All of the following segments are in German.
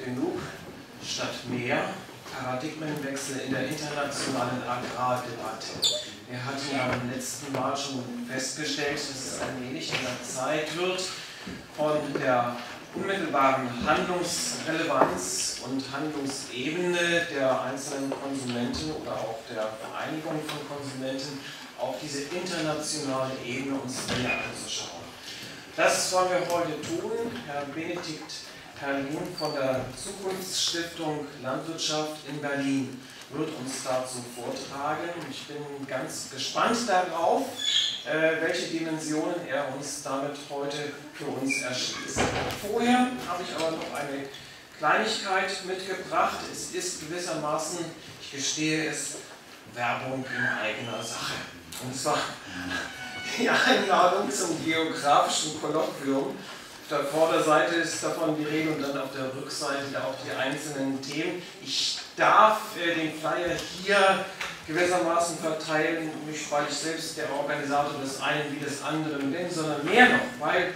genug statt mehr. Paradigmenwechsel in der internationalen Agrardebatte. Wir hatten ja beim letzten Mal schon festgestellt, dass es ein wenig in der Zeit wird, von der unmittelbaren Handlungsrelevanz und Handlungsebene der einzelnen Konsumenten oder auch der Vereinigung von Konsumenten auf diese internationale Ebene uns näher anzuschauen. Das wollen wir heute tun. Herr Benedikt Perlin von der Zukunftsstiftung Landwirtschaft in Berlin wird uns dazu vortragen. Ich bin ganz gespannt darauf, welche Dimensionen er uns damit heute für uns erschließt. Vorher habe ich aber noch eine Kleinigkeit mitgebracht. Es ist gewissermaßen, ich gestehe es, Werbung in eigener Sache. Und zwar die Einladung zum geografischen Kolloquium. Auf der Vorderseite ist davon die Rede und dann auf der Rückseite auch die einzelnen Themen. Ich darf den Flyer hier gewissermaßen verteilen, nicht weil ich selbst der Organisator des einen wie des anderen bin, sondern mehr noch, weil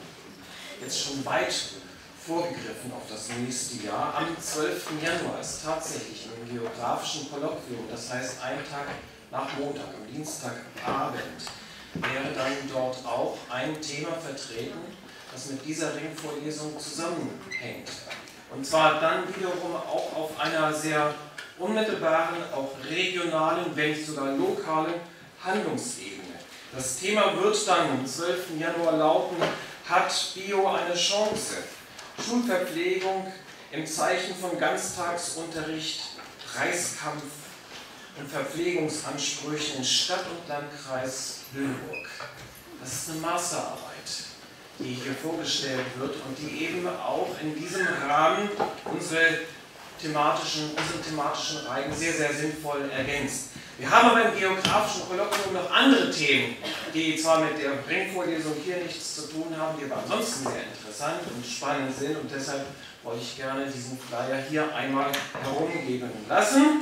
jetzt schon weit vorgegriffen auf das nächste Jahr, am 12. Januar ist tatsächlich im geografischen Kolloquium, das heißt einen Tag nach Montag, am Dienstagabend, wäre dann dort auch ein Thema vertreten, das mit dieser Ringvorlesung zusammenhängt. Und zwar dann wiederum auch auf einer sehr unmittelbaren, auch regionalen, wenn nicht sogar lokalen Handlungsebene. Das Thema wird dann am 12. Januar lauten: Hat Bio eine Chance? Schulverpflegung im Zeichen von Ganztagsunterricht, Preiskampf und Verpflegungsansprüchen in Stadt und Landkreis Lüneburg. Das ist eine Masterarbeit, die hier vorgestellt wird und die eben auch in diesem Rahmen unsere thematischen Reihen sehr, sehr sinnvoll ergänzt. Wir haben aber im geografischen Kolloquium noch andere Themen, die zwar mit der Ringvorlesung hier nichts zu tun haben, die aber ansonsten sehr interessant und spannend sind, und deshalb wollte ich gerne diesen Flyer hier einmal herumgeben lassen.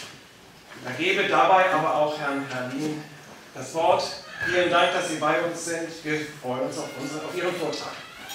Ich übergebe dabei aber auch Herrn Perlin das Wort. Vielen Dank, dass Sie bei uns sind. Wir freuen uns auf Ihren Vortrag.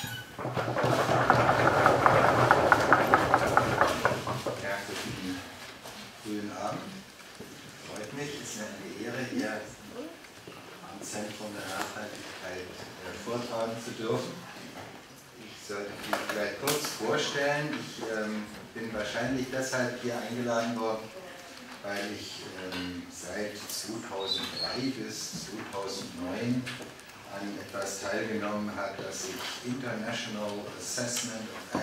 Ja, guten frühen Abend. Freut mich, es ist mir eine Ehre, hier am Zentrum der Nachhaltigkeit vortragen zu dürfen. Ich sollte mich vielleicht kurz vorstellen. Ich bin wahrscheinlich deshalb hier eingeladen worden, weil ich seit 2003 bis 2009 an etwas teilgenommen habe, das sich International Assessment of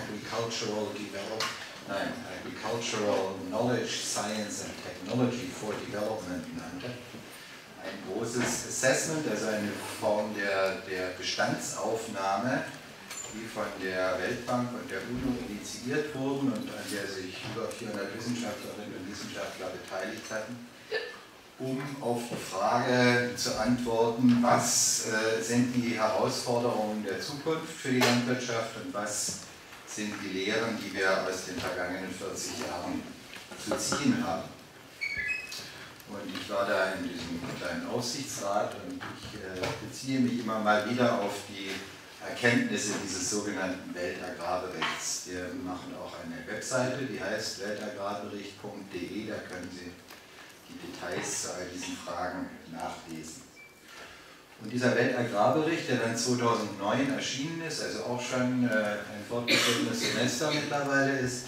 Agricultural Knowledge, Science and Technology for Development nannte. Ein großes Assessment, also eine Form der Bestandsaufnahme, die von der Weltbank und der UNO initiiert wurden und an der sich über 400 Wissenschaftlerinnen und Wissenschaftler beteiligt hatten, um auf die Frage zu antworten, was sind die Herausforderungen der Zukunft für die Landwirtschaft und was sind die Lehren, die wir aus den vergangenen 40 Jahren zu ziehen haben. Und ich war da in diesem kleinen Aufsichtsrat und ich beziehe mich immer mal wieder auf die Erkenntnisse dieses sogenannten Weltagrarberichts. Wir machen auch eine Webseite, die heißt weltagrarbericht.de, da können Sie die Details zu all diesen Fragen nachlesen. Und dieser Weltagrarbericht, der dann 2009 erschienen ist, also auch schon ein fortgeschrittenes Semester mittlerweile ist,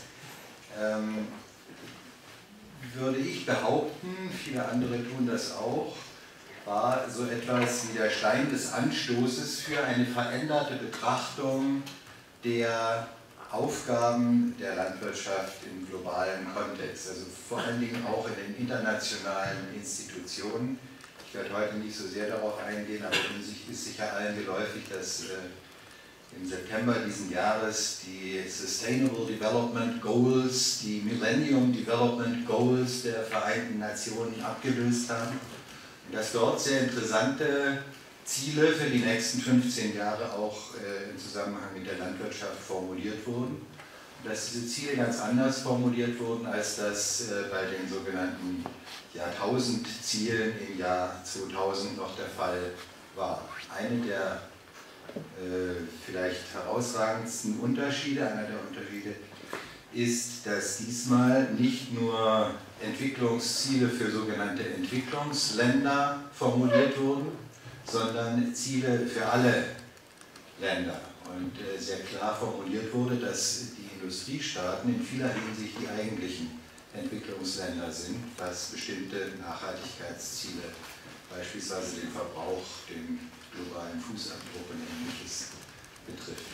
würde ich behaupten, viele andere tun das auch, war so etwas wie der Stein des Anstoßes für eine veränderte Betrachtung der Aufgaben der Landwirtschaft im globalen Kontext, also vor allen Dingen auch in den internationalen Institutionen. Ich werde heute nicht so sehr darauf eingehen, aber es ist sicher allen geläufig, dass im September diesen Jahres die Sustainable Development Goals, die Millennium Development Goals der Vereinten Nationen abgelöst haben. Dass dort sehr interessante Ziele für die nächsten 15 Jahre auch im Zusammenhang mit der Landwirtschaft formuliert wurden. Und dass diese Ziele ganz anders formuliert wurden, als das bei den sogenannten Jahrtausend-Zielen im Jahr 2000 noch der Fall war. Eine der vielleicht herausragendsten Unterschiede, einer der Unterschiede ist, dass diesmal nicht nur Entwicklungsziele für sogenannte Entwicklungsländer formuliert wurden, sondern Ziele für alle Länder. Und sehr klar formuliert wurde, dass die Industriestaaten in vieler Hinsicht die eigentlichen Entwicklungsländer sind, was bestimmte Nachhaltigkeitsziele, beispielsweise den Verbrauch, den globalen Fußabdruck und Ähnliches betrifft.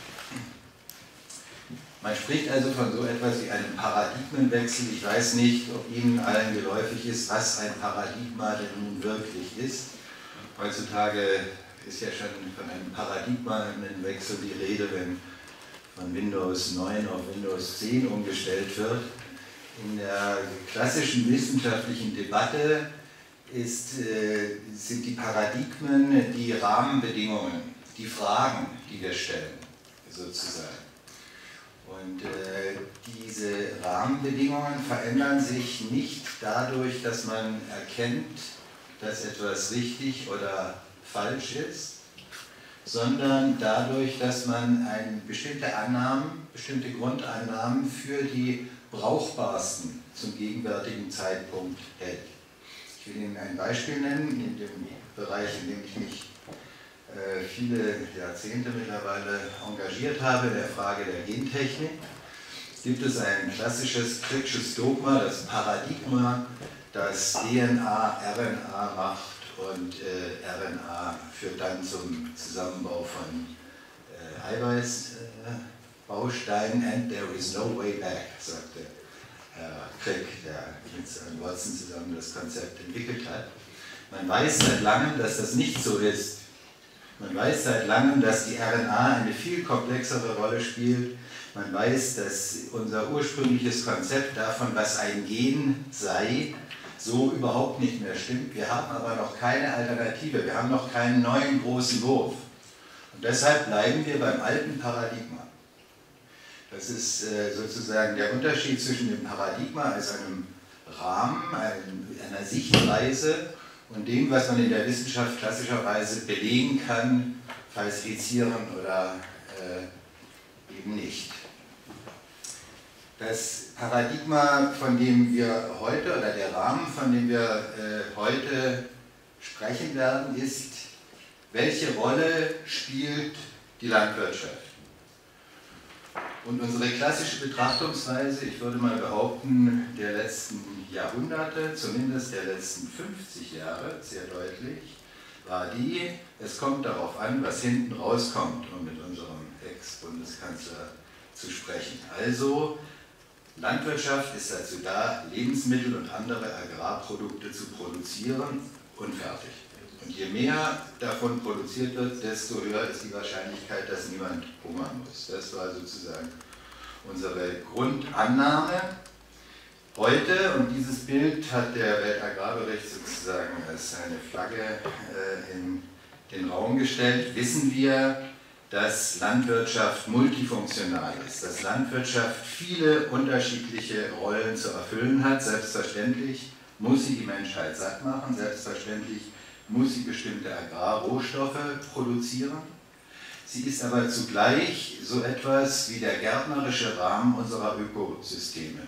Man spricht also von so etwas wie einem Paradigmenwechsel. Ich weiß nicht, ob Ihnen allen geläufig ist, was ein Paradigma denn nun wirklich ist. Heutzutage ist ja schon von einem Paradigmenwechsel die Rede, wenn von Windows 9 auf Windows 10 umgestellt wird. In der klassischen wissenschaftlichen Debatte sind die Paradigmen die Rahmenbedingungen, die Fragen, die wir stellen, sozusagen. Und diese Rahmenbedingungen verändern sich nicht dadurch, dass man erkennt, dass etwas richtig oder falsch ist, sondern dadurch, dass man bestimmte Grundannahmen für die brauchbarsten zum gegenwärtigen Zeitpunkt hält. Ich will Ihnen ein Beispiel nennen, in dem Bereich, in dem ich mich viele Jahrzehnte mittlerweile engagiert habe, in der Frage der Gentechnik. Gibt es ein klassisches kritisches Dogma, das Paradigma, das DNA RNA macht und RNA führt dann zum Zusammenbau von Eiweißbausteinen, and there is no way back, sagte Herr Crick, der mit Herrn Watson zusammen das Konzept entwickelt hat. Man weiß seit langem, dass das nicht so ist. Man weiß seit langem, dass die RNA eine viel komplexere Rolle spielt. Man weiß, dass unser ursprüngliches Konzept davon, was ein Gen sei, so überhaupt nicht mehr stimmt. Wir haben aber noch keine Alternative, wir haben noch keinen neuen großen Wurf. Und deshalb bleiben wir beim alten Paradigma. Das ist sozusagen der Unterschied zwischen dem Paradigma als einem Rahmen, einer Sichtweise und dem, was man in der Wissenschaft klassischerweise belegen kann, falsifizieren oder eben nicht. Das Paradigma, von dem wir heute, oder der Rahmen, von dem wir heute sprechen werden, ist, welche Rolle spielt die Landwirtschaft? Und unsere klassische Betrachtungsweise, ich würde mal behaupten, der letzten Jahrhunderte, zumindest der letzten 50 Jahre, sehr deutlich, war die, es kommt darauf an, was hinten rauskommt, um mit unserem Ex-Bundeskanzler zu sprechen. Also, Landwirtschaft ist dazu da, Lebensmittel und andere Agrarprodukte zu produzieren und fertig. Und je mehr davon produziert wird, desto höher ist die Wahrscheinlichkeit, dass niemand hungern muss. Das war sozusagen unsere Grundannahme. Heute, und dieses Bild hat der Weltagrarbericht sozusagen als eine Flagge in den Raum gestellt, wissen wir, dass Landwirtschaft multifunktional ist, dass Landwirtschaft viele unterschiedliche Rollen zu erfüllen hat. Selbstverständlich muss sie die Menschheit satt machen, selbstverständlich muss sie bestimmte Agrarrohstoffe produzieren. Sie ist aber zugleich so etwas wie der gärtnerische Rahmen unserer Ökosysteme.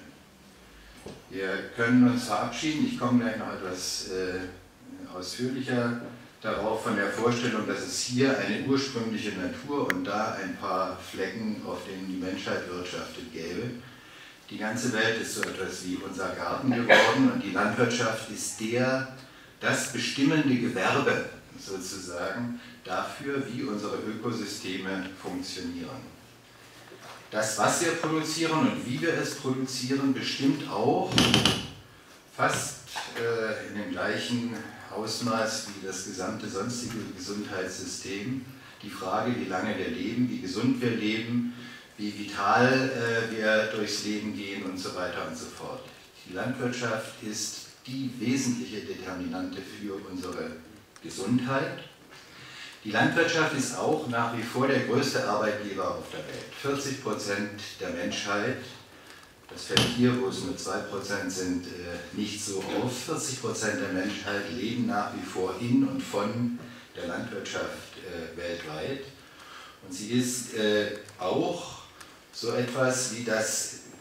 Wir können uns verabschieden, ich komme gleich noch etwas ausführlicher darauf, von der Vorstellung, dass es hier eine ursprüngliche Natur und da ein paar Flecken, auf denen die Menschheit wirtschaftet, gäbe. Die ganze Welt ist so etwas wie unser Garten geworden und die Landwirtschaft ist das bestimmende Gewerbe sozusagen dafür, wie unsere Ökosysteme funktionieren. Das, was wir produzieren und wie wir es produzieren, bestimmt auch fast in dem gleichen Ausmaß wie das gesamte sonstige Gesundheitssystem die Frage, wie lange wir leben, wie gesund wir leben, wie vital wir durchs Leben gehen und so weiter und so fort. Die Landwirtschaft ist die wesentliche Determinante für unsere Gesundheit. Die Landwirtschaft ist auch nach wie vor der größte Arbeitgeber auf der Welt. 40% der Menschheit, das fällt hier, wo es nur 2% sind, nicht so auf. 40% der Menschheit leben nach wie vor in und von der Landwirtschaft weltweit. Und sie ist auch so etwas wie das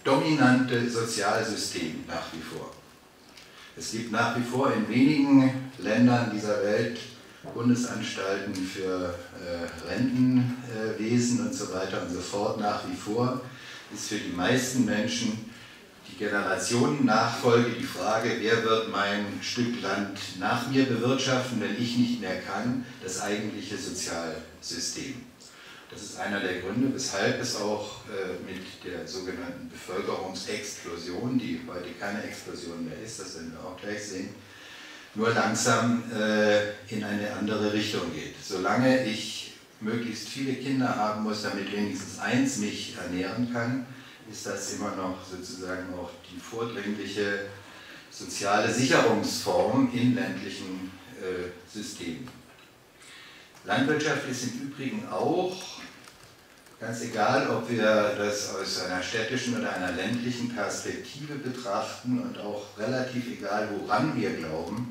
dominante Sozialsystem nach wie vor. Es gibt nach wie vor in wenigen Ländern dieser Welt Bundesanstalten für Rentenwesen und so weiter und so fort. Nach wie vor ist für die meisten Menschen die Generationennachfolge die Frage, wer wird mein Stück Land nach mir bewirtschaften, wenn ich nicht mehr kann, das eigentliche Sozialsystem. Das ist einer der Gründe, weshalb es auch mit der sogenannten Bevölkerungsexplosion, die heute keine Explosion mehr ist, das werden wir auch gleich sehen, nur langsam in eine andere Richtung geht. Solange ich möglichst viele Kinder haben muss, damit wenigstens eins mich ernähren kann, ist das immer noch sozusagen auch die vordringliche soziale Sicherungsform in ländlichen Systemen. Landwirtschaft ist im Übrigen auch, ganz egal, ob wir das aus einer städtischen oder einer ländlichen Perspektive betrachten und auch relativ egal, woran wir glauben,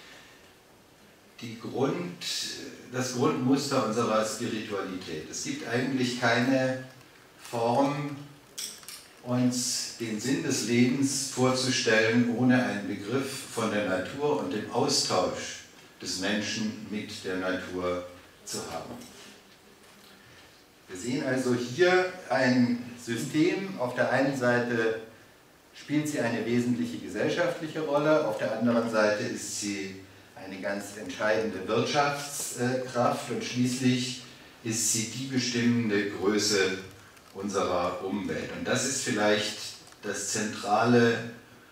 das Grundmuster unserer Spiritualität. Es gibt eigentlich keine Form, uns den Sinn des Lebens vorzustellen, ohne einen Begriff von der Natur und dem Austausch des Menschen mit der Natur zu haben. Wir sehen also hier ein System. Auf der einen Seite spielt sie eine wesentliche gesellschaftliche Rolle, auf der anderen Seite ist sie eine ganz entscheidende Wirtschaftskraft und schließlich ist sie die bestimmende Größe unserer Umwelt. Und das ist vielleicht der zentrale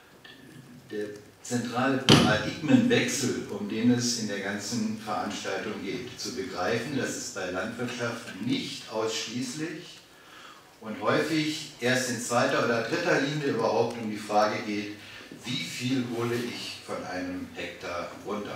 Paradigmenwechsel, um den es in der ganzen Veranstaltung geht. Zu begreifen, dass es bei Landwirtschaft nicht ausschließlich und häufig erst in zweiter oder dritter Linie überhaupt um die Frage geht, wie viel hole ich von einem Hektar runter.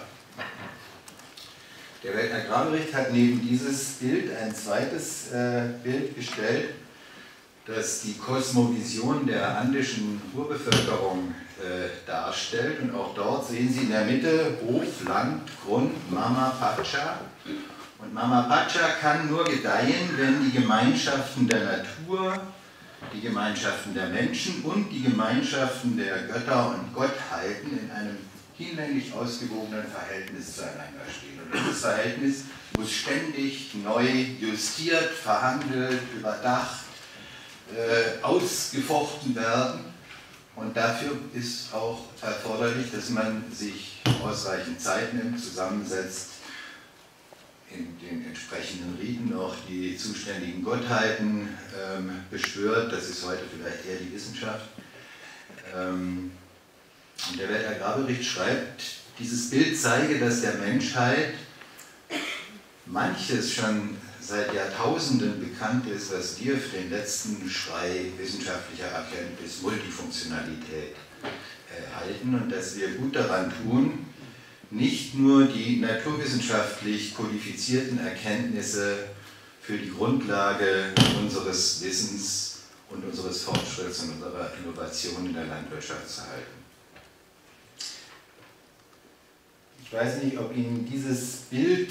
Der Weltagrarbericht hat neben dieses Bild ein zweites Bild gestellt, das die Kosmovision der andischen Urbevölkerung darstellt. Und auch dort sehen Sie in der Mitte Hof, Land, Grund, Mama Pacha. Und Mama Pacha kann nur gedeihen, wenn die Gemeinschaften der Natur, die Gemeinschaften der Menschen und die Gemeinschaften der Götter und Gottheiten in einem hinlänglich ausgewogenen Verhältnis zueinander stehen. Und dieses Verhältnis muss ständig neu justiert, verhandelt, überdacht, ausgefochten werden. Und dafür ist auch erforderlich, dass man sich ausreichend Zeit nimmt, zusammensetzt, in den entsprechenden Riten auch die zuständigen Gottheiten beschwört. Das ist heute vielleicht eher die Wissenschaft. Und der Weltagrarbericht schreibt, dieses Bild zeige, dass der Menschheit manches schon seit Jahrtausenden bekannt ist, was wir für den letzten Schrei wissenschaftlicher Erkenntnis, Multifunktionalität halten und dass wir gut daran tun, nicht nur die naturwissenschaftlich kodifizierten Erkenntnisse für die Grundlage unseres Wissens und unseres Fortschritts und unserer Innovation in der Landwirtschaft zu halten. Ich weiß nicht, ob Ihnen dieses Bild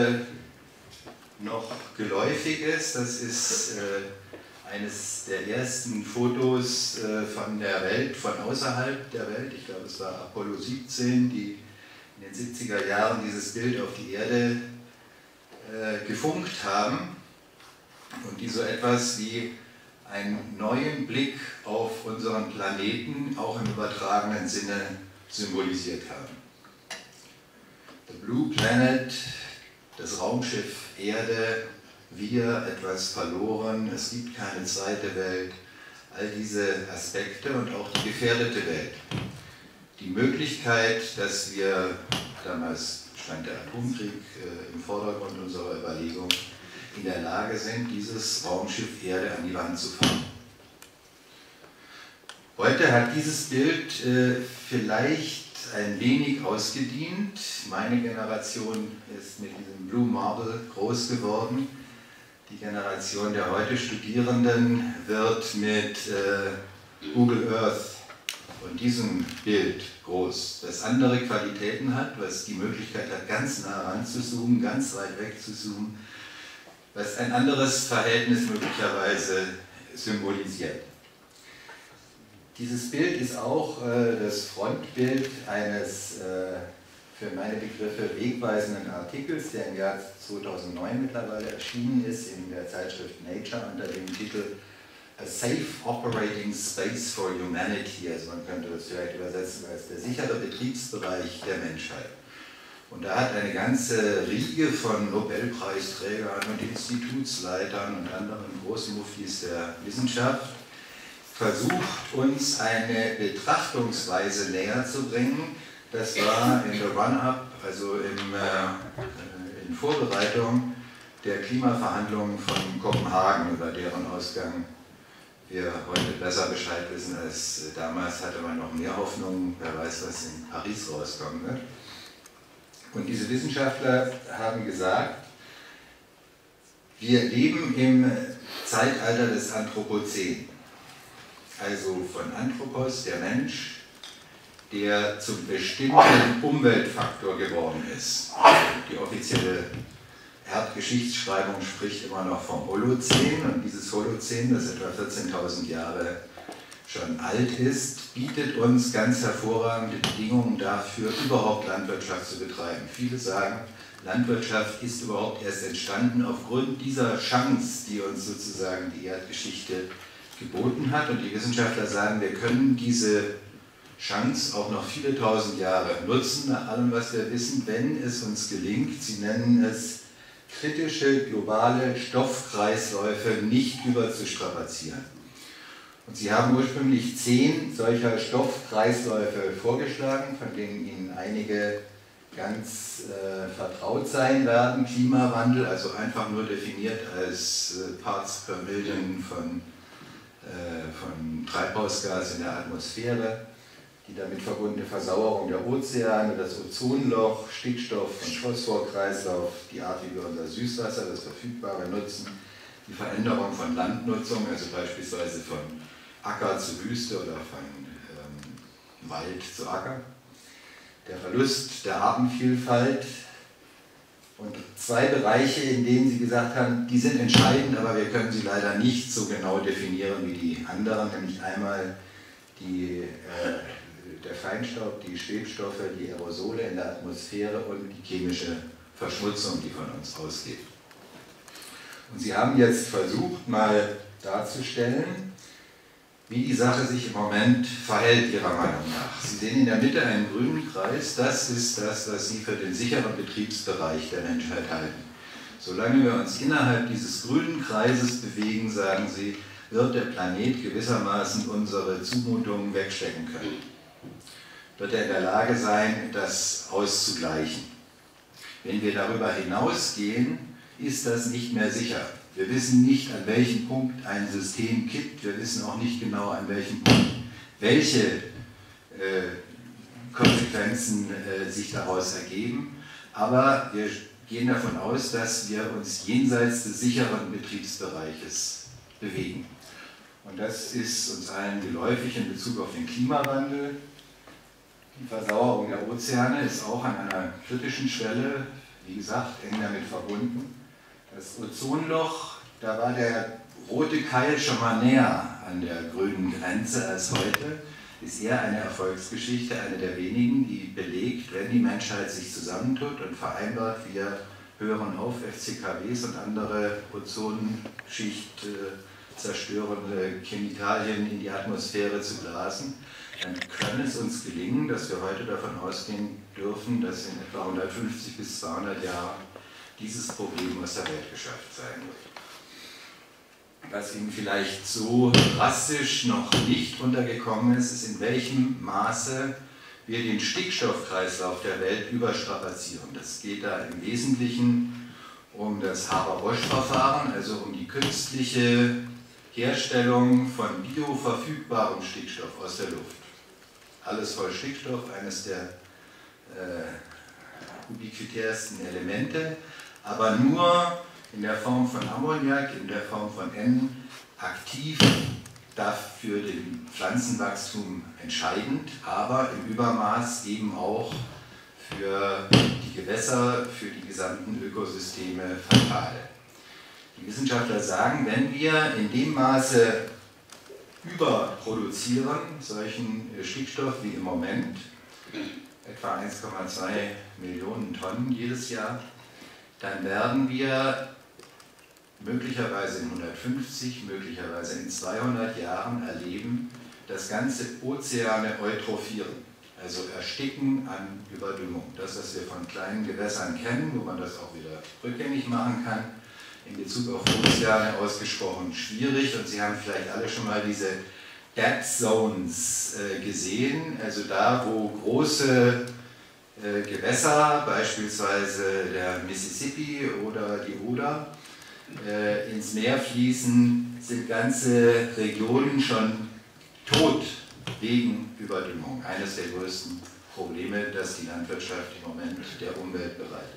noch geläufig ist. Das ist eines der ersten Fotos von der Welt, von außerhalb der Welt. Ich glaube, es war Apollo 17, die in den 70er Jahren dieses Bild auf die Erde gefunkt haben und die so etwas wie einen neuen Blick auf unseren Planeten auch im übertragenen Sinne symbolisiert haben. The Blue Planet, das Raumschiff Erde, wir, etwas verloren, es gibt keine zweite Welt, all diese Aspekte und auch die gefährdete Welt. Die Möglichkeit, dass wir, damals stand der Atomkrieg im Vordergrund unserer Überlegung, in der Lage sind, dieses Raumschiff Erde an die Wand zu fahren. Heute hat dieses Bild vielleicht ein wenig ausgedient. Meine Generation ist mit diesem Blue Marble groß geworden. Die Generation der heute Studierenden wird mit Google Earth und diesem Bild groß, das andere Qualitäten hat, was die Möglichkeit hat, ganz nah ran zu zoomen, ganz weit weg zu zoomen, was ein anderes Verhältnis möglicherweise symbolisiert. Dieses Bild ist auch das Frontbild eines für meine Begriffe wegweisenden Artikels, der im Jahr 2009 mittlerweile erschienen ist in der Zeitschrift Nature unter dem Titel A Safe Operating Space for Humanity, also man könnte das vielleicht übersetzen als der sichere Betriebsbereich der Menschheit. Und da hat eine ganze Riege von Nobelpreisträgern und Institutsleitern und anderen großen Muftis der Wissenschaft versucht, uns eine Betrachtungsweise näher zu bringen. Das war in der Run-Up, also in Vorbereitung der Klimaverhandlungen von Kopenhagen, über deren Ausgang wir heute besser Bescheid wissen als damals. Hatte man noch mehr Hoffnung, wer weiß, was in Paris rauskommen wird. Und diese Wissenschaftler haben gesagt, wir leben im Zeitalter des Anthropozän, also von Anthropos, der Mensch, der zum bestimmten Umweltfaktor geworden ist. Die offizielle Erdgeschichtsschreibung spricht immer noch vom Holozän, und dieses Holozän, das etwa 14.000 Jahre schon alt ist, bietet uns ganz hervorragende Bedingungen dafür, überhaupt Landwirtschaft zu betreiben. Viele sagen, Landwirtschaft ist überhaupt erst entstanden aufgrund dieser Chance, die uns sozusagen die Erdgeschichte geboten hat. Und die Wissenschaftler sagen, wir können diese Chance auch noch viele tausend Jahre nutzen, nach allem, was wir wissen, wenn es uns gelingt. Sie nennen es kritische globale Stoffkreisläufe nicht überzustrapazieren. Und sie haben ursprünglich 10 solcher Stoffkreisläufe vorgeschlagen, von denen Ihnen einige ganz vertraut sein werden. Klimawandel, also einfach nur definiert als Parts per Million von Treibhausgas in der Atmosphäre, die damit verbundene Versauerung der Ozeane, das Ozonloch, Stickstoff- und Phosphorkreislauf, die Art, wie wir unser Süßwasser, das Verfügbare, nutzen, die Veränderung von Landnutzung, also beispielsweise von Acker zu Wüste oder von Wald zu Acker, der Verlust der Artenvielfalt und 2 Bereiche, in denen Sie gesagt haben, die sind entscheidend, aber wir können sie leider nicht so genau definieren wie die anderen, nämlich einmal der Feinstaub, die Schwebstoffe, die Aerosole in der Atmosphäre und die chemische Verschmutzung, die von uns ausgeht. Und Sie haben jetzt versucht, mal darzustellen, wie die Sache sich im Moment verhält, Ihrer Meinung nach. Sie sehen in der Mitte einen grünen Kreis, das ist das, was Sie für den sicheren Betriebsbereich der Menschheit halten. Solange wir uns innerhalb dieses grünen Kreises bewegen, sagen Sie, wird der Planet gewissermaßen unsere Zumutungen wegstecken können. Wird er in der Lage sein, das auszugleichen. Wenn wir darüber hinausgehen, ist das nicht mehr sicher. Wir wissen nicht, an welchem Punkt ein System kippt. Wir wissen auch nicht genau, an welchem Punkt welche Konsequenzen sich daraus ergeben. Aber wir gehen davon aus, dass wir uns jenseits des sicheren Betriebsbereiches bewegen. Und das ist uns allen geläufig in Bezug auf den Klimawandel. Die Versauerung der Ozeane ist auch an einer kritischen Schwelle, wie gesagt, eng damit verbunden. Das Ozonloch, da war der rote Keil schon mal näher an der grünen Grenze als heute, ist eher eine Erfolgsgeschichte, eine der wenigen, die belegt, wenn die Menschheit sich zusammentut und vereinbart, wir hören auf, FCKWs und andere Ozonschicht zerstörende Chemikalien in die Atmosphäre zu blasen, dann kann es uns gelingen, dass wir heute davon ausgehen dürfen, dass in etwa 150 bis 200 Jahren dieses Problem aus der Welt geschafft sein wird. Was Ihnen vielleicht so drastisch noch nicht untergekommen ist, ist, in welchem Maße wir den Stickstoffkreislauf der Welt überstrapazieren. Das geht da im Wesentlichen um das Haber-Bosch-Verfahren, also um die künstliche Herstellung von bioverfügbarem Stickstoff aus der Luft. Alles voll Stickstoff, eines der ubiquitärsten Elemente, aber nur in der Form von Ammoniak, in der Form von N, aktiv, dafür den Pflanzenwachstum entscheidend, aber im Übermaß eben auch für die Gewässer, für die gesamten Ökosysteme fatal. Die Wissenschaftler sagen, wenn wir in dem Maße überproduzieren, solchen Stickstoff wie im Moment, etwa 1,2 Millionen Tonnen jedes Jahr, dann werden wir möglicherweise in 150, möglicherweise in 200 Jahren erleben, dass ganze Ozeane eutrophieren, also ersticken an Überdüngung. Das, was wir von kleinen Gewässern kennen, wo man das auch wieder rückgängig machen kann, in Bezug auf Ozeane ausgesprochen schwierig. Und Sie haben vielleicht alle schon mal diese Dead Zones gesehen, also da, wo große Gewässer, beispielsweise der Mississippi oder die Oder, ins Meer fließen, sind ganze Regionen schon tot wegen Überdüngung. Eines der größten Probleme, das die Landwirtschaft im Moment der Umwelt bereitet.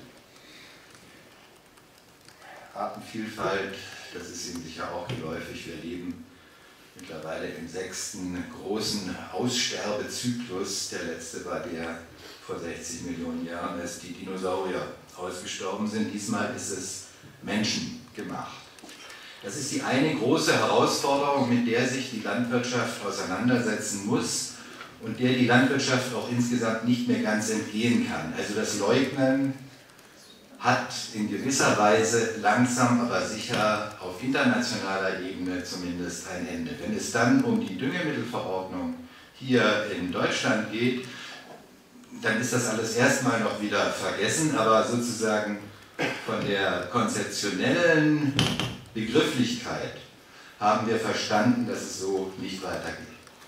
Artenvielfalt, das ist Ihnen sicher auch geläufig. Wir leben mittlerweile im 6. großen Aussterbezyklus. Der letzte war der vor 60 Millionen Jahren, als die Dinosaurier ausgestorben sind. Diesmal ist es menschengemacht. Das ist die eine große Herausforderung, mit der sich die Landwirtschaft auseinandersetzen muss und der die Landwirtschaft auch insgesamt nicht mehr ganz entgehen kann. Also das Leugnen hat in gewisser Weise langsam, aber sicher auf internationaler Ebene zumindest ein Ende. Wenn es dann um die Düngemittelverordnung hier in Deutschland geht, dann ist das alles erstmal noch wieder vergessen, aber sozusagen von der konzeptionellen Begrifflichkeit haben wir verstanden, dass es so nicht weitergeht.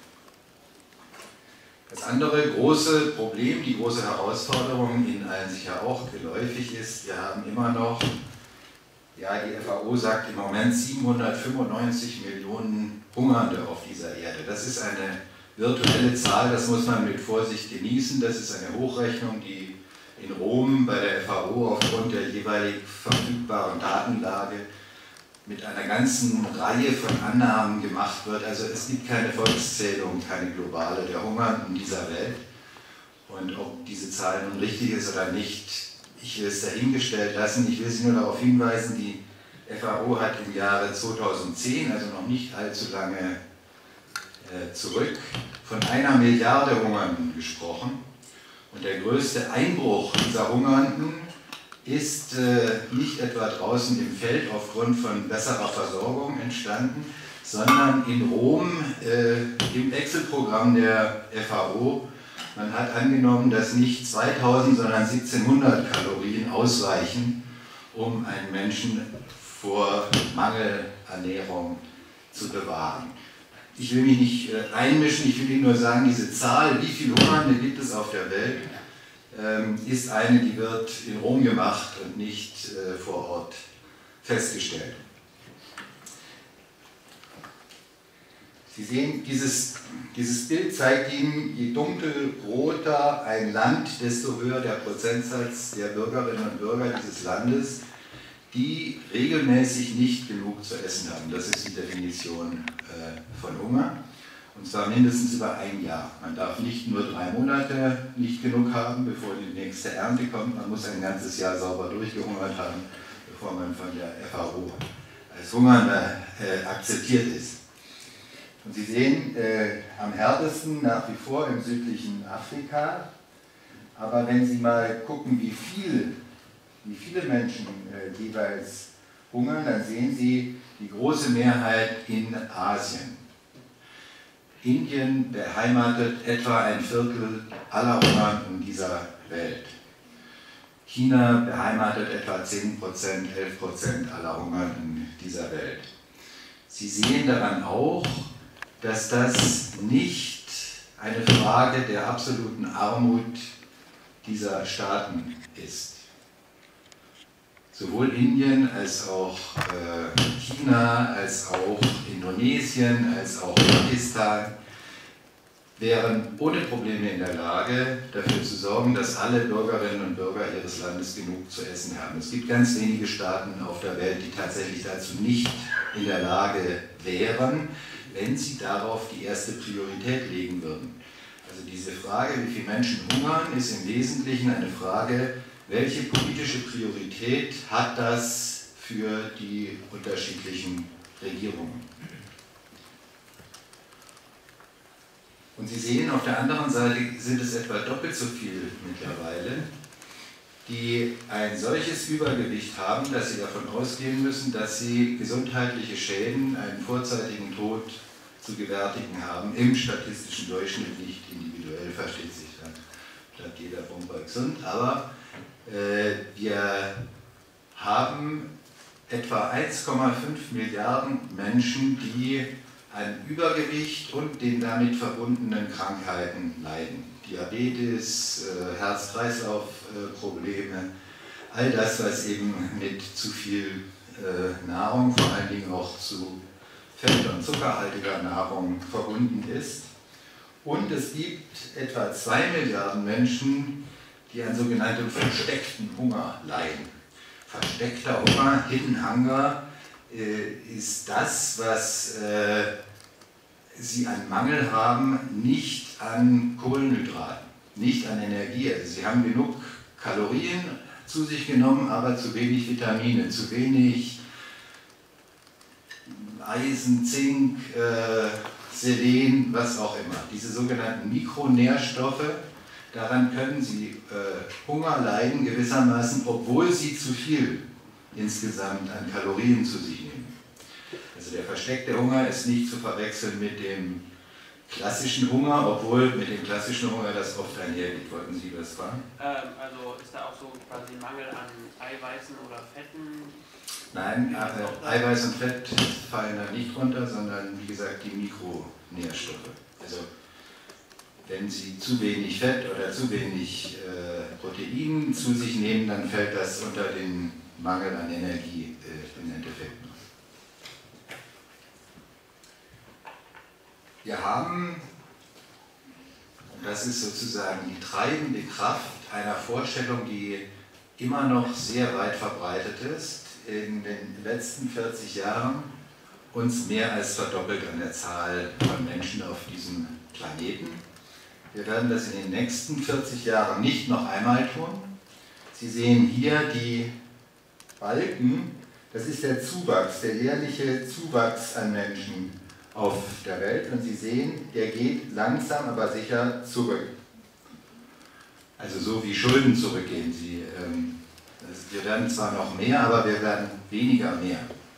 Das andere große Problem, die große Herausforderung, Ihnen allen sicher auch geläufig ist, wir haben immer noch, ja, die FAO sagt im Moment 795 Millionen Hungernde auf dieser Erde. Das ist eine virtuelle Zahl, das muss man mit Vorsicht genießen, das ist eine Hochrechnung, die in Rom bei der FAO aufgrund der jeweilig verfügbaren Datenlage mit einer ganzen Reihe von Annahmen gemacht wird. Also es gibt keine Volkszählung, keine globale der Hungernden dieser Welt. Und ob diese Zahl nun richtig ist oder nicht, ich will es dahingestellt lassen. Ich will Sie nur darauf hinweisen, die FAO hat im Jahre 2010, also noch nicht allzu lange zurück, von 1 Milliarde Hungernden gesprochen. Und der größte Einbruch dieser Hungernden ist nicht etwa draußen im Feld aufgrund von besserer Versorgung entstanden, sondern in Rom im Excel-Programm der FAO. Man hat angenommen, dass nicht 2000, sondern 1700 Kalorien ausreichen, um einen Menschen vor Mangelernährung zu bewahren. Ich will mich nicht einmischen, ich will Ihnen nur sagen, diese Zahl, wie viele Hungernde gibt es auf der Welt, ist eine, die wird in Rom gemacht und nicht vor Ort festgestellt. Sie sehen, dieses Bild zeigt Ihnen, je dunkelroter ein Land, desto höher der Prozentsatz der Bürgerinnen und Bürger dieses Landes, die regelmäßig nicht genug zu essen haben. Das ist die Definition von Hunger. Und zwar mindestens über ein Jahr. Man darf nicht nur 3 Monate nicht genug haben, bevor die nächste Ernte kommt. Man muss ein ganzes Jahr sauber durchgehungert haben, bevor man von der FAO als Hungernder akzeptiert ist. Und Sie sehen, am härtesten nach wie vor im südlichen Afrika. Aber wenn Sie mal gucken, wie viele Menschen jeweils hungern, dann sehen Sie die große Mehrheit in Asien. Indien beheimatet etwa 1/4 aller Hungernden dieser Welt. China beheimatet etwa 10%, 11% aller Hungernden dieser Welt. Sie sehen daran auch, dass das nicht eine Frage der absoluten Armut dieser Staaten ist. Sowohl Indien als auch China, als auch Indonesien, als auch Pakistan wären ohne Probleme in der Lage, dafür zu sorgen, dass alle Bürgerinnen und Bürger ihres Landes genug zu essen haben. Es gibt ganz wenige Staaten auf der Welt, die tatsächlich dazu nicht in der Lage wären, wenn sie darauf die erste Priorität legen würden. Also diese Frage, wie viele Menschen hungern, ist im Wesentlichen eine Frage, welche politische Priorität hat das für die unterschiedlichen Regierungen? Und Sie sehen, auf der anderen Seite sind es etwa doppelt so viel mittlerweile, die ein solches Übergewicht haben, dass sie davon ausgehen müssen, dass sie gesundheitliche Schäden, einen vorzeitigen Tod zu gewärtigen haben, im statistischen Durchschnitt, nicht individuell, versteht sich dann, bleibt jeder Bomber gesund, aber wir haben etwa 1,5 Milliarden Menschen, die an Übergewicht und den damit verbundenen Krankheiten leiden. Diabetes, Herz-Kreislauf-Probleme, all das, was eben mit zu viel Nahrung, vor allen Dingen auch zu fett- und zuckerhaltiger Nahrung verbunden ist. Und es gibt etwa 2 Milliarden Menschen, die an sogenanntem versteckten Hunger leiden. Versteckter Hunger, Hidden Hunger, ist das, was sie an Mangel haben, nicht an Kohlenhydraten, nicht an Energie. Also sie haben genug Kalorien zu sich genommen, aber zu wenig Vitamine, zu wenig Eisen, Zink, Selen, was auch immer. Diese sogenannten Mikronährstoffe, daran können sie Hunger leiden gewissermaßen, obwohl sie zu viel insgesamt an Kalorien zu sich nehmen. Also der versteckte Hunger ist nicht zu verwechseln mit dem klassischen Hunger, obwohl mit dem klassischen Hunger das oft einhergeht. Wollten Sie das fragen? Also ist da auch so quasi Mangel an Eiweißen oder Fetten? Nein, Eiweiß und Fett fallen da nicht runter, sondern wie gesagt die Mikronährstoffe. Also wenn Sie zu wenig Fett oder zu wenig Protein zu sich nehmen, dann fällt das unter den Mangel an Energie im Endeffekt. Wir haben, und das ist sozusagen die treibende Kraft einer Vorstellung, die immer noch sehr weit verbreitet ist, in den letzten 40 Jahren uns mehr als verdoppelt an der Zahl von Menschen auf diesem Planeten. Wir werden das in den nächsten 40 Jahren nicht noch einmal tun. Sie sehen hier die Balken, das ist der Zuwachs, der jährliche Zuwachs an Menschen auf der Welt. Und Sie sehen, der geht langsam, aber sicher zurück. Also so wie Schulden zurückgehen. Wir werden zwar noch mehr, aber wir werden weniger mehr.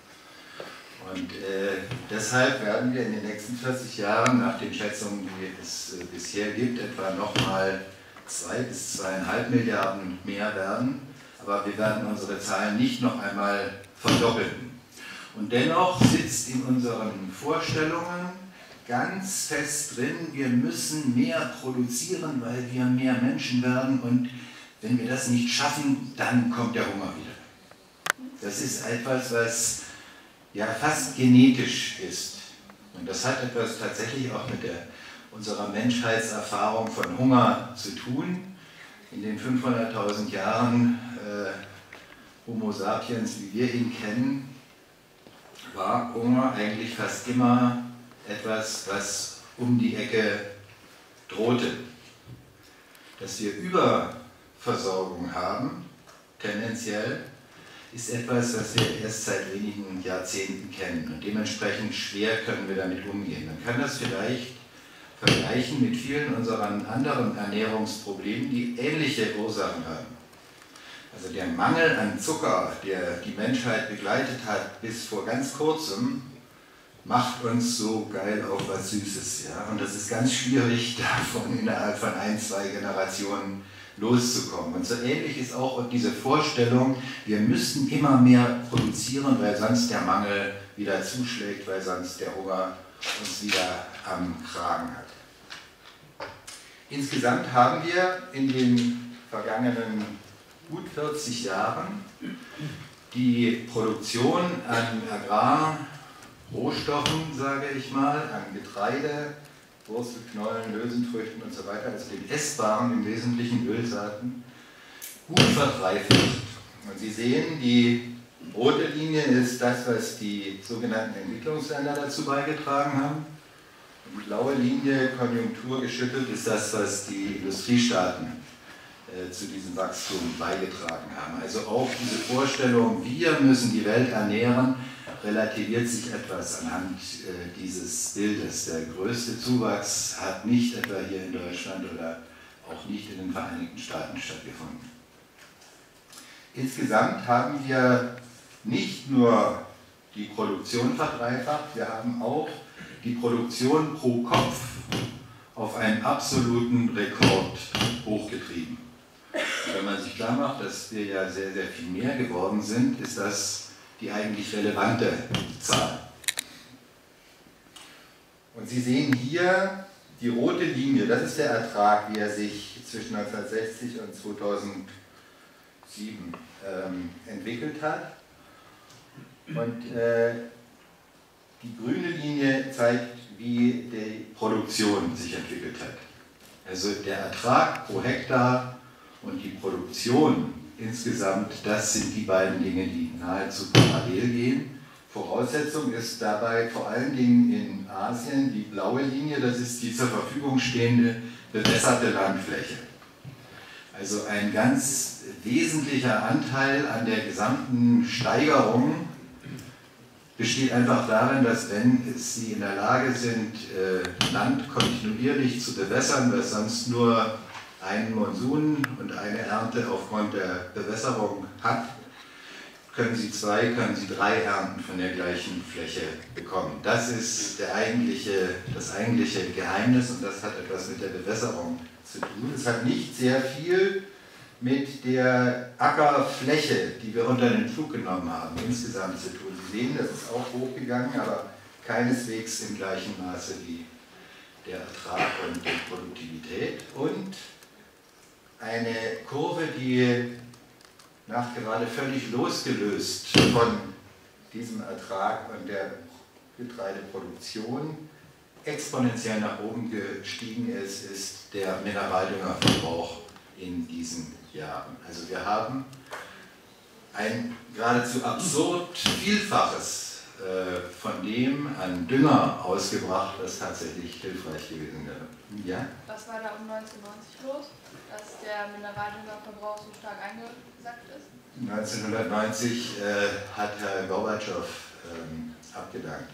Und deshalb werden wir in den nächsten 40 Jahren, nach den Schätzungen, die es bisher gibt, etwa nochmal 2 bis 2,5 Milliarden mehr werden. Aber wir werden unsere Zahlen nicht noch einmal verdoppeln. Und dennoch sitzt in unseren Vorstellungen ganz fest drin, wir müssen mehr produzieren, weil wir mehr Menschen werden und wenn wir das nicht schaffen, dann kommt der Hunger wieder. Das ist etwas, was ja fast genetisch ist. Und das hat etwas tatsächlich auch mit unserer Menschheitserfahrung von Hunger zu tun. In den 500.000 Jahren Homo sapiens, wie wir ihn kennen, war Hunger eigentlich fast immer etwas, was um die Ecke drohte. Dass wir Überversorgung haben, tendenziell, ist etwas, was wir erst seit wenigen Jahrzehnten kennen und dementsprechend schwer können wir damit umgehen. Man kann das vielleicht vergleichen mit vielen unseren anderen Ernährungsproblemen, die ähnliche Ursachen haben. Also der Mangel an Zucker, der die Menschheit begleitet hat bis vor ganz kurzem, macht uns so geil auf was Süßes. Ja? Und das ist ganz schwierig, davon innerhalb von 1, 2 Generationen loszukommen. Und so ähnlich ist auch diese Vorstellung, wir müssen immer mehr produzieren, weil sonst der Mangel wieder zuschlägt, weil sonst der Hunger uns wieder am Kragen hat. Insgesamt haben wir in den vergangenen gut 40 Jahren die Produktion an Agrarrohstoffen, sage ich mal, an Getreide, Wurzelknollen, Hülsenfrüchten und so weiter, also den essbaren, im Wesentlichen Ölsaaten, gut verdreifacht. Und Sie sehen, die rote Linie ist das, was die sogenannten Entwicklungsländer dazu beigetragen haben. Und die blaue Linie, konjunkturgeschüttelt, ist das, was die Industriestaaten zu diesem Wachstum beigetragen haben. Also auch diese Vorstellung, wir müssen die Welt ernähren, relativiert sich etwas anhand dieses Bildes. Der größte Zuwachs hat nicht etwa hier in Deutschland oder auch nicht in den Vereinigten Staaten stattgefunden. Insgesamt haben wir nicht nur die Produktion verdreifacht, wir haben auch die Produktion pro Kopf auf einen absoluten Rekord hochgetrieben. Wenn man sich klar macht, dass wir ja sehr, sehr viel mehr geworden sind, ist das die eigentlich relevante Zahl. Und Sie sehen hier die rote Linie, das ist der Ertrag, wie er sich zwischen 1960 und 2007 entwickelt hat. Und die grüne Linie zeigt, wie die Produktion sich entwickelt hat. Also der Ertrag pro Hektar und die Produktion insgesamt, das sind die beiden Dinge, die nahezu parallel gehen. Voraussetzung ist dabei vor allen Dingen in Asien die blaue Linie, das ist die zur Verfügung stehende bewässerte Landfläche. Also ein ganz wesentlicher Anteil an der gesamten Steigerung besteht einfach darin, dass wenn Sie in der Lage sind, Land kontinuierlich zu bewässern, was sonst nur einen Monsun und eine Ernte aufgrund der Bewässerung hat, können Sie 2, können Sie 3 Ernten von der gleichen Fläche bekommen. Das ist das eigentliche Geheimnis und das hat etwas mit der Bewässerung zu tun. Es hat nicht sehr viel mit der Ackerfläche, die wir unter den Flug genommen haben, insgesamt zu tun. Sie sehen, das ist auch hochgegangen, aber keineswegs im gleichen Maße wie der Ertrag und die Produktivität. Und eine Kurve, die nachgerade völlig losgelöst von diesem Ertrag und der Getreideproduktion exponentiell nach oben gestiegen ist, ist der Mineraldüngerverbrauch in diesen Jahren. Also wir haben ein geradezu absurd Vielfaches von dem an Dünger ausgebracht, was tatsächlich hilfreich gewesen wäre. Ja? Was war da um 1990 los, dass der Mineraldüngerverbrauch so stark eingesackt ist? 1990 hat Herr Gorbatschow abgedankt.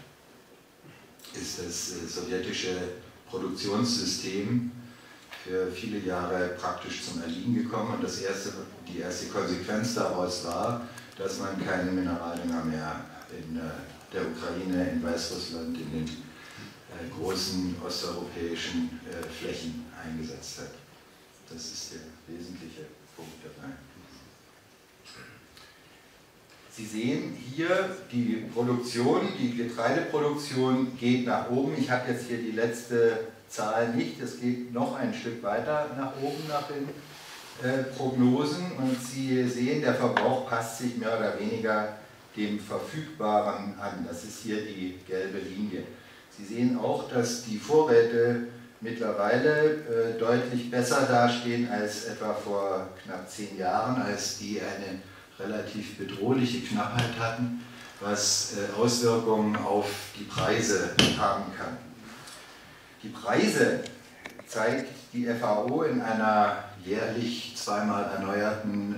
Ist das sowjetische Produktionssystem für viele Jahre praktisch zum Erliegen gekommen und die erste Konsequenz daraus war, dass man keine Mineraldünger mehr in der Ukraine, in Weißrussland, in den großen osteuropäischen Flächen eingesetzt hat. Das ist der wesentliche Punkt dabei. Sie sehen hier die Produktion, die Getreideproduktion geht nach oben. Ich habe jetzt hier die letzte Zahl nicht, es geht noch ein Stück weiter nach oben nach den Prognosen und Sie sehen, der Verbrauch passt sich mehr oder weniger dem Verfügbaren an. Das ist hier die gelbe Linie. Sie sehen auch, dass die Vorräte mittlerweile deutlich besser dastehen als etwa vor knapp 10 Jahren, als die eine relativ bedrohliche Knappheit hatten, was Auswirkungen auf die Preise haben kann. Die Preise zeigt die FAO in einer jährlich zweimal erneuerten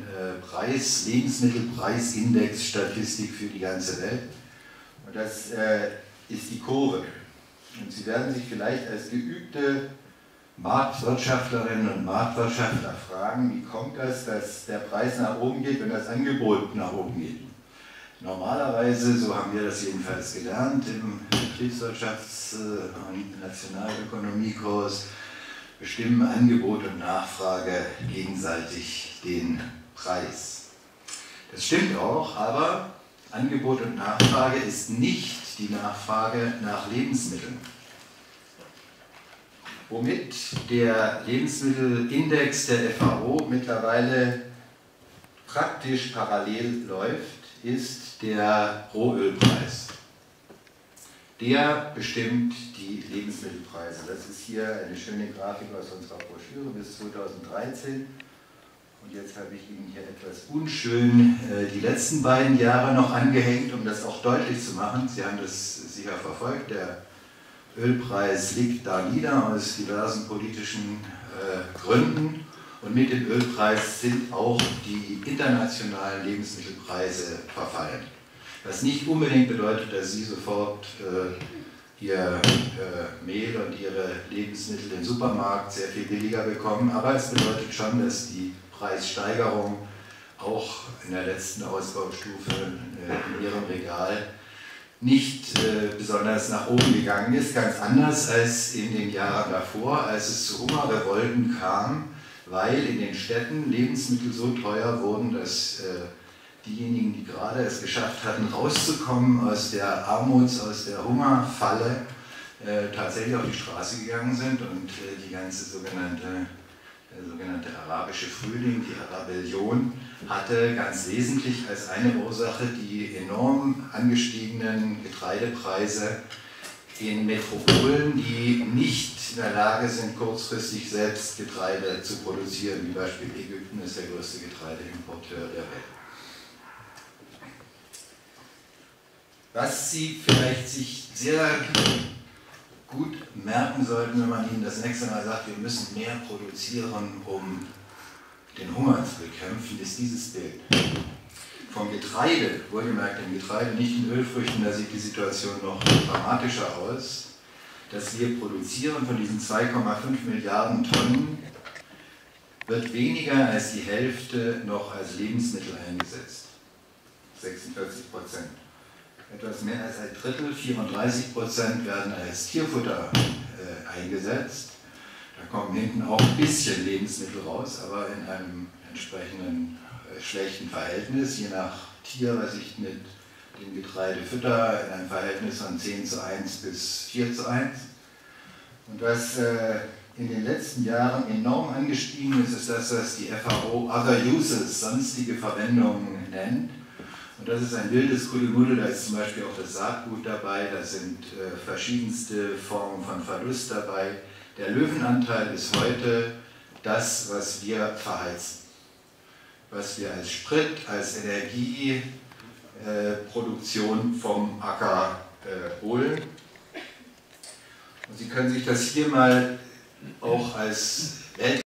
Lebensmittelpreisindex-Statistik für die ganze Welt. Und das ist die Kurve. Und Sie werden sich vielleicht als geübte Marktwirtschaftlerinnen und Marktwirtschaftler fragen, wie kommt das, dass der Preis nach oben geht, wenn das Angebot nach oben geht? Normalerweise, so haben wir das jedenfalls gelernt im Betriebswirtschafts- und Nationalökonomiekurs, bestimmen Angebot und Nachfrage gegenseitig den Preis. Das stimmt auch, aber Angebot und Nachfrage ist nicht die Nachfrage nach Lebensmitteln. Womit der Lebensmittelindex der FAO mittlerweile praktisch parallel läuft, ist der Rohölpreis. Der bestimmt die Lebensmittelpreise. Das ist hier eine schöne Grafik aus unserer Broschüre bis 2013. Und jetzt habe ich Ihnen hier etwas unschön die letzten beiden Jahre noch angehängt, um das auch deutlich zu machen. Sie haben das sicher verfolgt. Der Ölpreis liegt da nieder aus diversen politischen Gründen. Und mit dem Ölpreis sind auch die internationalen Lebensmittelpreise verfallen. Was nicht unbedingt bedeutet, dass Sie sofort Ihr Mehl und Ihre Lebensmittel im Supermarkt sehr viel billiger bekommen, aber es bedeutet schon, dass die Preissteigerung auch in der letzten Ausbaustufe in Ihrem Regal nicht besonders nach oben gegangen ist, ganz anders als in den Jahren davor, als es zu Hungerrevolten kam, weil in den Städten Lebensmittel so teuer wurden, dass diejenigen, die gerade es geschafft hatten, rauszukommen aus der aus der Hungerfalle, tatsächlich auf die Straße gegangen sind und die ganze der sogenannte arabische Frühling, die Arabellion, hatte ganz wesentlich als eine Ursache die enorm angestiegenen Getreidepreise in Metropolen, die nicht in der Lage sind, kurzfristig selbst Getreide zu produzieren. Wie Beispiel Ägypten ist der größte Getreideimporteur der Welt. Was Sie vielleicht sich sehr gut merken sollten, wenn man Ihnen das nächste Mal sagt, wir müssen mehr produzieren, um den Hunger zu bekämpfen, ist dieses Bild. Vom Getreide, wohlgemerkt im Getreide, nicht in Ölfrüchten, da sieht die Situation noch dramatischer aus, dass wir produzieren von diesen 2,5 Milliarden Tonnen, wird weniger als die Hälfte noch als Lebensmittel eingesetzt. 46%. Etwas mehr als ein Drittel, 34% werden als Tierfutter eingesetzt. Da kommen hinten auch ein bisschen Lebensmittel raus, aber in einem entsprechenden schlechten Verhältnis, je nach Tier, was ich mit dem Getreide fütter, in einem Verhältnis von 10:1 bis 4:1. Und was in den letzten Jahren enorm angestiegen ist, ist das, was die FAO Other Uses, sonstige Verwendungen nennt. Und das ist ein wildes Kuddelmuddel, da ist zum Beispiel auch das Saatgut dabei, da sind verschiedenste Formen von Verlust dabei. Der Löwenanteil ist heute das, was wir verheizen, was wir als Sprit, als Energieproduktion vom Acker holen. Und Sie können sich das hier mal auch als